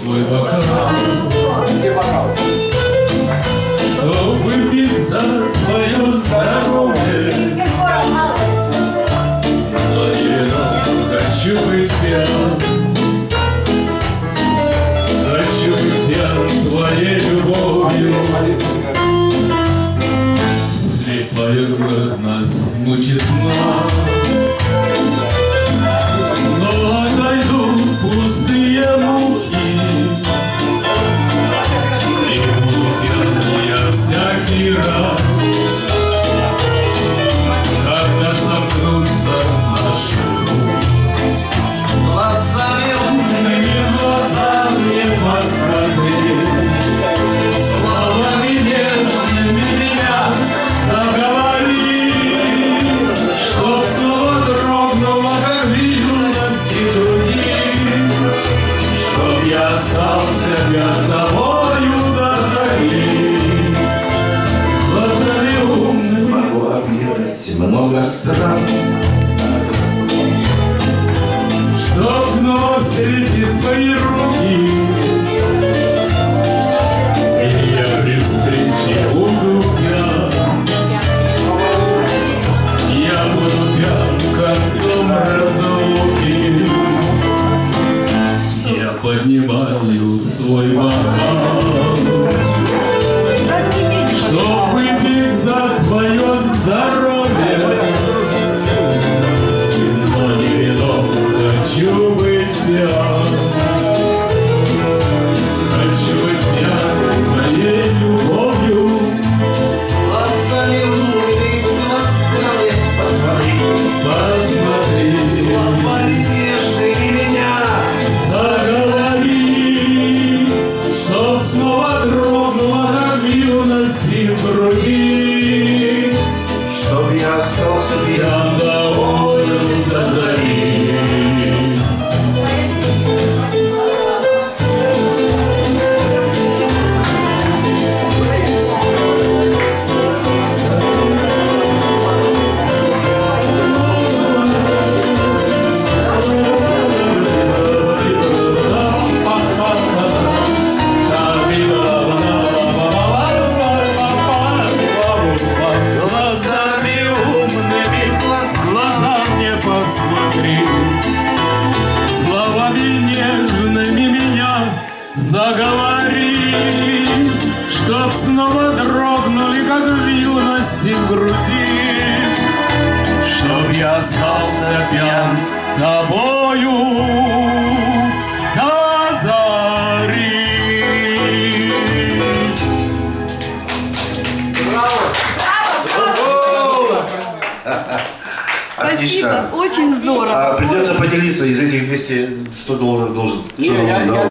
свой бокал, чтоб выпить за твое здоровье. Но не хочу быть пьян, хочу быть пьян твоей любовью. Слепая город нас мучит нас, но отойдут пустые муки, и буду пьян я всякий раз, когда сомкнутся наши руки. Глазами умными, глазами посмотри, словами нежными меня заговори, чтоб снова дрогнула, как в юности других, чтоб я остался перед тобою до зари. Глазами умными могу объять много стран, чтоб вновь встретить твои руки, и я при встрече буду пьян. Я буду пьян концом разлуки. Я поднимаю свой бокал, чтоб выпить за твое здоровье. Но не вином хочу быть пьян, хочу быть пьян твоей любовью. Глазами умными, глазами Посмотри, словами нежными меня заговори, чтоб снова дрогнула на юности в груди, чтоб я остался пьян. пьян тобою до зари. Глазами умными, Глаза мне посмотри, словами нежными меня заговори, чтоб снова дрогнули, как в юности в груди, чтоб я остался пьян тобою до зари. Отлично. Спасибо, очень здорово. Придется поделиться, из этих 200 $100 должен. Не, я